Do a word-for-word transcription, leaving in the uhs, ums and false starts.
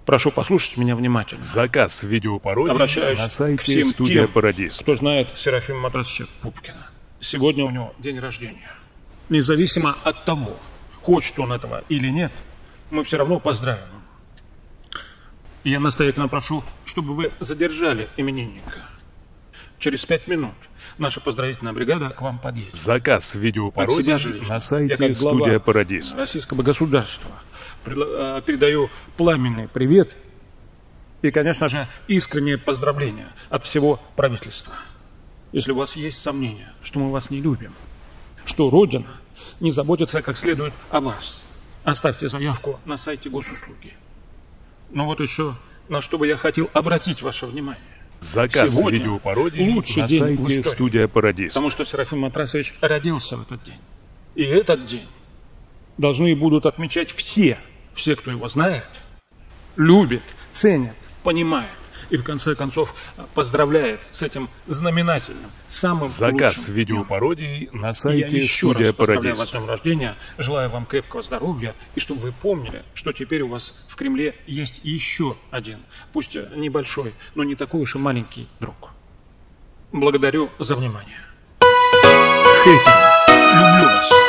Прошу послушать меня внимательно. Заказ видеопародии Обращаюсь на к сайте всем студия тем, Парадис. кто знает Серафима Матрасовича Пупкина. Сегодня у него день рождения. Независимо от того, хочет он этого или нет, мы все равно поздравим. И я настоятельно прошу, чтобы вы задержали именинника. Через пять минут наша поздравительная бригада к вам подъедет. Заказ От видеопародии себя же лично, на я сайте как глава студия Парадис. российского государства предла- э, передаю пламенный привет и, конечно же, искреннее поздравление от всего правительства. Если у вас есть сомнения, что мы вас не любим, что Родина не заботится как следует о вас, оставьте заявку на сайте госуслуги. Но вот еще на что бы я хотел обратить ваше внимание. Заказ Сегодня видеопародии лучший на день в сайте истории. студия Парадис. Потому что Серафим Матрасович родился в этот день. И этот день должны и будут отмечать все, все, кто его знает, любит, ценит, понимает и в конце концов поздравляет с этим знаменательным, самым Заказ лучшим видеопародии на днем. И я сайте еще студия раз поздравляю вас Парадис. с днем рождения, желаю вам крепкого здоровья и чтобы вы помнили, что теперь у вас в Кремле есть еще один, пусть небольшой, но не такой уж и маленький друг. Благодарю за внимание. Хейтеры, люблю вас.